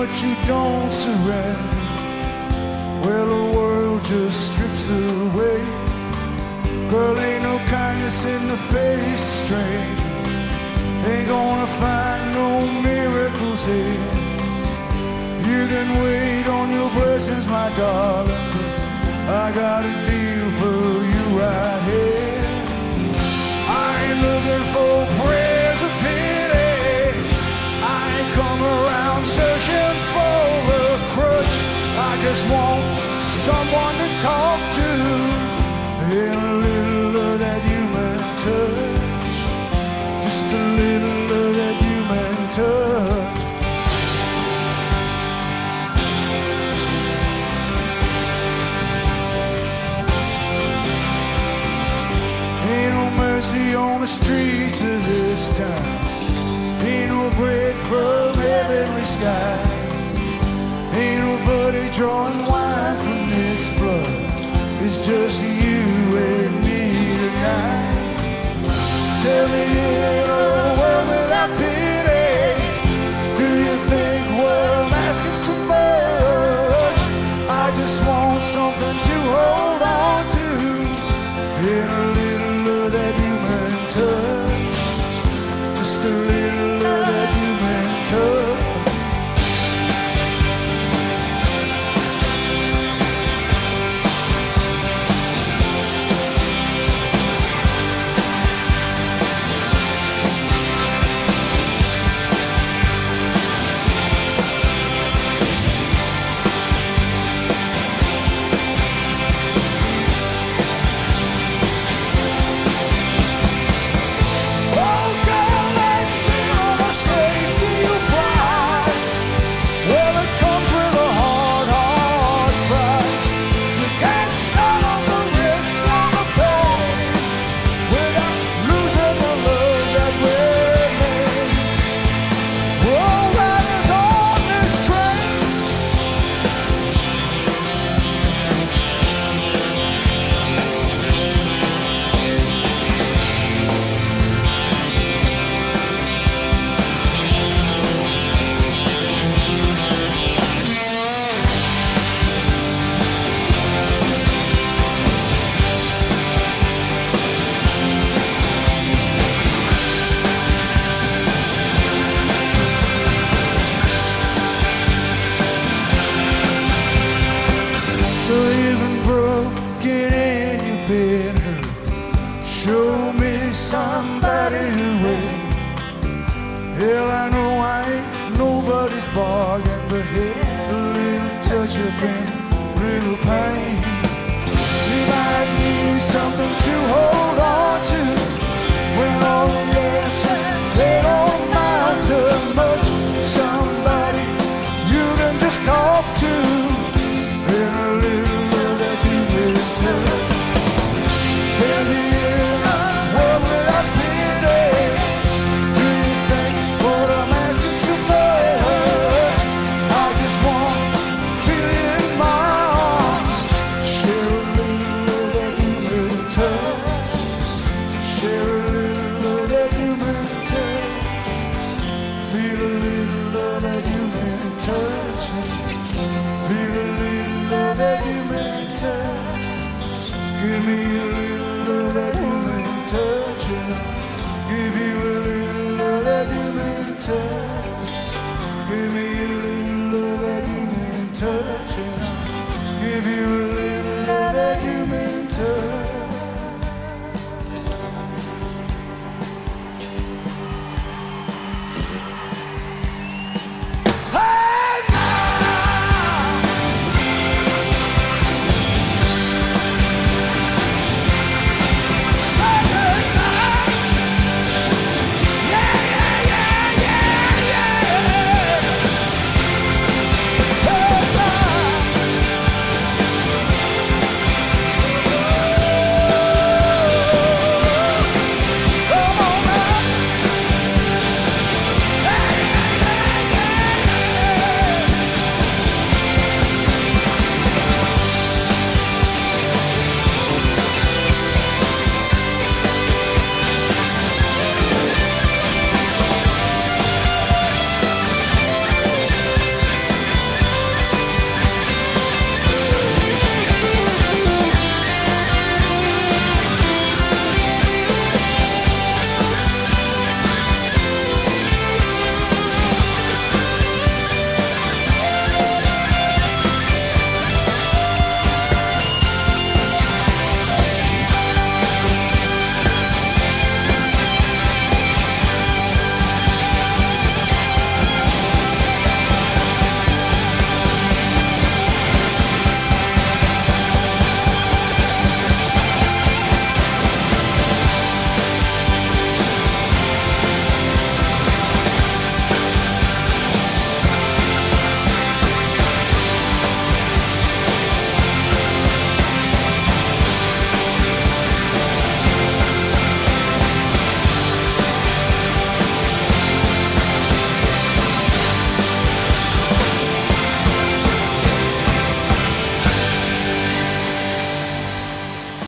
what you don't surrender, well, the world just strips away. Girl, ain't no kindness in the face of strangers. Ain't gonna find no miracles here. You can wait on your blessings, my darling, I got a deal for you right here. I ain't looking for prayers of pity. I ain't come around searching for a crutch. I just want someone to talk to, and a little of that human touch, just a little of that human touch. Ain't no mercy on the streets of this town. Ain't no bread from heavenly skies. Ain't nobody drawing wine from this blood. It's just you and me tonight. Tell me, in a world without pity, do you think what I'm asking too much? I just want something to hold on to, and a little of that human touch, just a little of that human touch. Give me